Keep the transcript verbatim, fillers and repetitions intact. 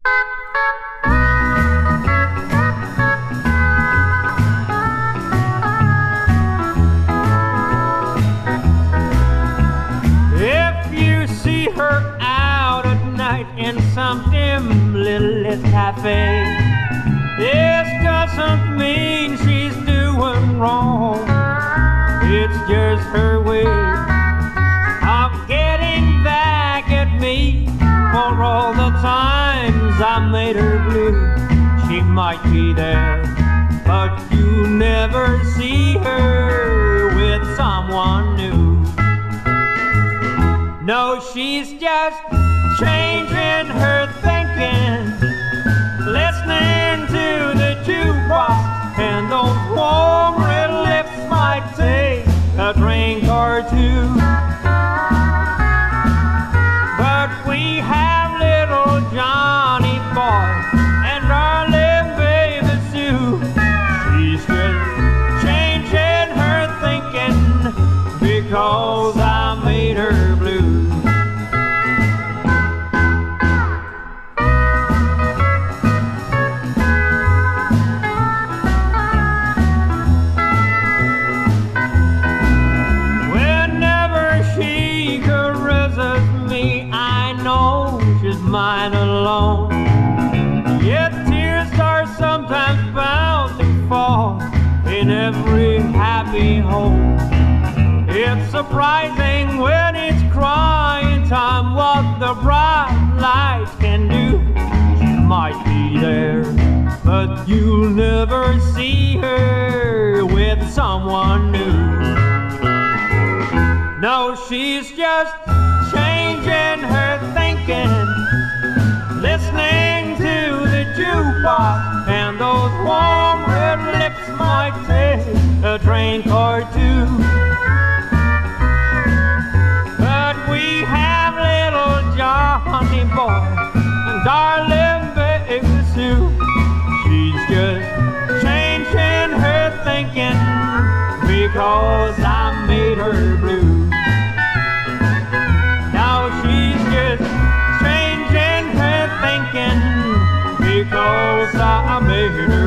If you see her out at night in some dim little cafe, this doesn't mean she's doing wrong. It's just her way of getting back at me for all the times I made her blue. She might be there, but you never see her with someone new. No, she's just changing her thinking, listening to the jukebox, and those warm red lips might take a drink or two. But we have little Johnny Boy and darling baby Sue. She's just changing her thinking because I made her blue. Mine alone. Yet tears are sometimes bound to fall in every happy home. It's surprising when it's crying time what the bright lights can do. She might be there, but you'll never see her with someone new. No, she's just changing her thinking, listening to the jukebox, and those warm red lips might take a drink or two. But we have little Johnny Boy and darling baby Sue. She's just changing her thinking because I made her blue. Now she's just changing her thinking because I made her